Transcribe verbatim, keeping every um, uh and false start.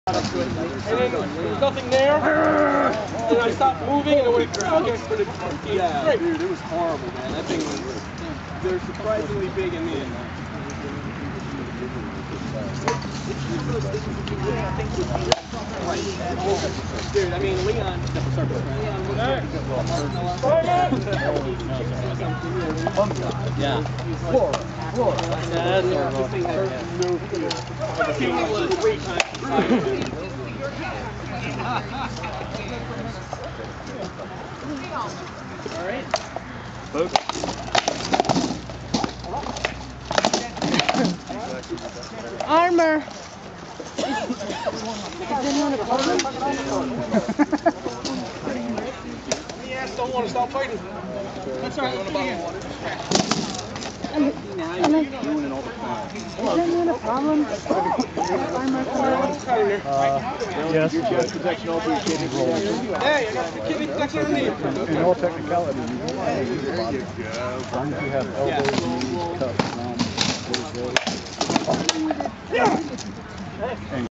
And then there was nothing there, and I stopped moving, and it went, okay, yeah, great. Dude, it was horrible, man. That thing was, they're surprisingly big in me. Dude, I mean, Leon, Leon was there. Yeah. Four. Four. Yeah, This thing had no fear. The thing was three times. All right. Folks. Armor. Yes, don't want to stop fighting. That's all right. Let's do it again. Is anyone a problem? Armor for Uh, yes. Your chest protection also your kidney protection. Hey, I got the kidney protection underneath. In all technicality, you won't want to use your body. As long as you have elbows, knees, cuffs, arms, those, those.